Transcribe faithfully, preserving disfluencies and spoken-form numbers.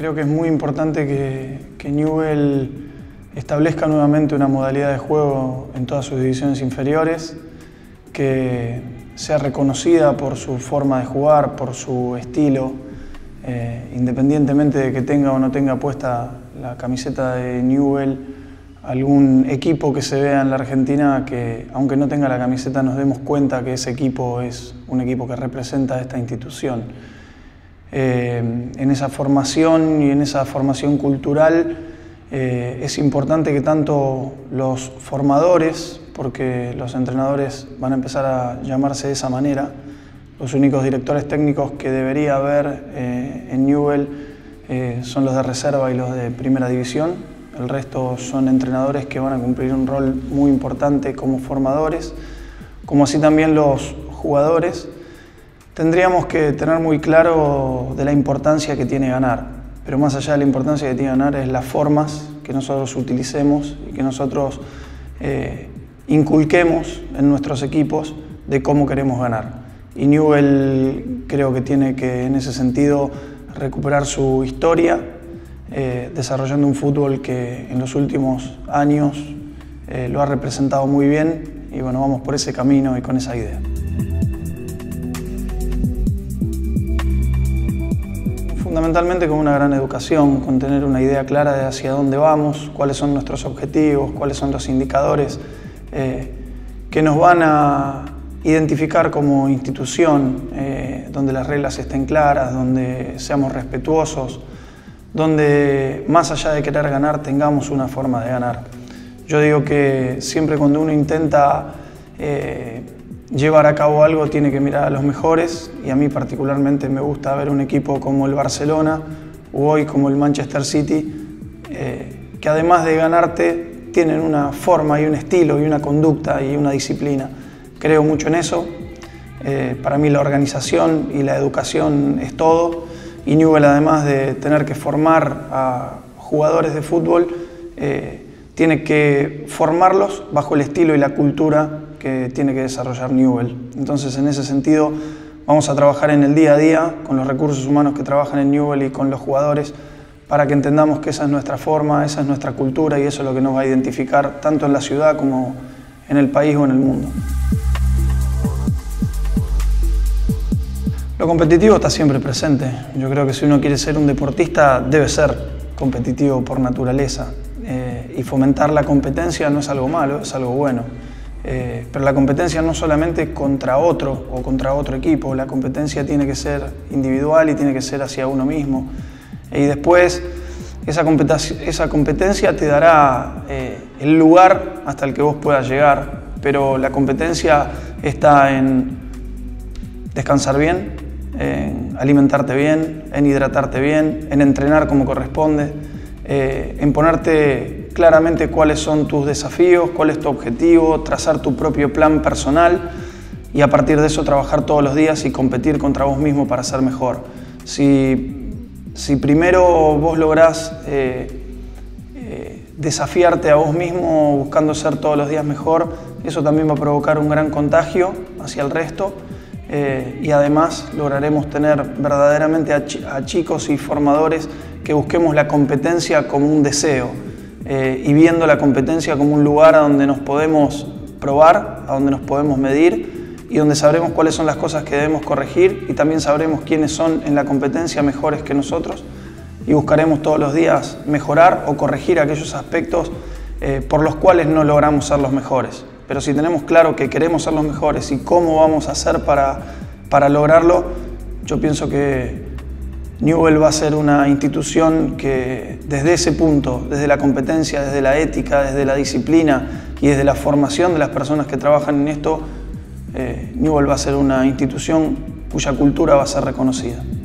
creo que es muy importante que, que Newell establezca nuevamente una modalidad de juego en todas sus divisiones inferiores, que sea reconocida por su forma de jugar, por su estilo, eh, independientemente de que tenga o no tenga puesta la camiseta de Newell, algún equipo que se vea en la Argentina que, aunque no tenga la camiseta, nos demos cuenta que ese equipo es un equipo que representa a esta institución. Eh, en esa formación y en esa formación cultural eh, es importante que tanto los formadores, porque los entrenadores van a empezar a llamarse de esa manera, los únicos directores técnicos que debería haber eh, en Newell eh, son los de reserva y los de primera división. El resto son entrenadores que van a cumplir un rol muy importante como formadores, como así también los jugadores. Tendríamos que tener muy claro de la importancia que tiene ganar, pero más allá de la importancia que tiene ganar es las formas que nosotros utilicemos y que nosotros eh, inculquemos en nuestros equipos de cómo queremos ganar. Y Newell creo que tiene que, en ese sentido, recuperar su historia, eh, desarrollando un fútbol que en los últimos años eh, lo ha representado muy bien, y bueno, vamos por ese camino y con esa idea. Fundamentalmente con una gran educación, con tener una idea clara de hacia dónde vamos, cuáles son nuestros objetivos, cuáles son los indicadores eh, que nos van a identificar como institución, eh, donde las reglas estén claras, donde seamos respetuosos, donde más allá de querer ganar tengamos una forma de ganar. Yo digo que siempre cuando uno intenta eh, llevar a cabo algo tiene que mirar a los mejores, y a mí particularmente me gusta ver un equipo como el Barcelona o hoy como el Manchester City, eh, que además de ganarte tienen una forma y un estilo y una conducta y una disciplina. Creo mucho en eso. Eh, para mí la organización y la educación es todo, y Newell, además de tener que formar a jugadores de fútbol, eh, tiene que formarlos bajo el estilo y la cultura que tiene que desarrollar Newell. Entonces, en ese sentido, vamos a trabajar en el día a día con los recursos humanos que trabajan en Newell y con los jugadores, para que entendamos que esa es nuestra forma, esa es nuestra cultura, y eso es lo que nos va a identificar tanto en la ciudad como en el país o en el mundo. Lo competitivo está siempre presente. Yo creo que si uno quiere ser un deportista, debe ser competitivo por naturaleza. Eh, y fomentar la competencia no es algo malo, es algo bueno. Eh, pero la competencia no solamente contra otro o contra otro equipo, la competencia tiene que ser individual y tiene que ser hacia uno mismo. Y después esa competencia, esa competencia te dará eh, el lugar hasta el que vos puedas llegar, pero la competencia está en descansar bien, en alimentarte bien, en hidratarte bien, en entrenar como corresponde, eh, en ponerte claramente cuáles son tus desafíos, cuál es tu objetivo, trazar tu propio plan personal y a partir de eso trabajar todos los días y competir contra vos mismo para ser mejor. Si, si primero vos lográs eh, eh, desafiarte a vos mismo buscando ser todos los días mejor, eso también va a provocar un gran contagio hacia el resto. Eh, y además lograremos tener verdaderamente a, ch a chicos y formadores que busquemos la competencia como un deseo eh, y viendo la competencia como un lugar a donde nos podemos probar, a donde nos podemos medir y donde sabremos cuáles son las cosas que debemos corregir, y también sabremos quiénes son en la competencia mejores que nosotros, y buscaremos todos los días mejorar o corregir aquellos aspectos eh, por los cuales no logramos ser los mejores. Pero si tenemos claro que queremos ser los mejores y cómo vamos a hacer para, para lograrlo, yo pienso que Newell va a ser una institución que desde ese punto, desde la competencia, desde la ética, desde la disciplina y desde la formación de las personas que trabajan en esto, eh, Newell va a ser una institución cuya cultura va a ser reconocida.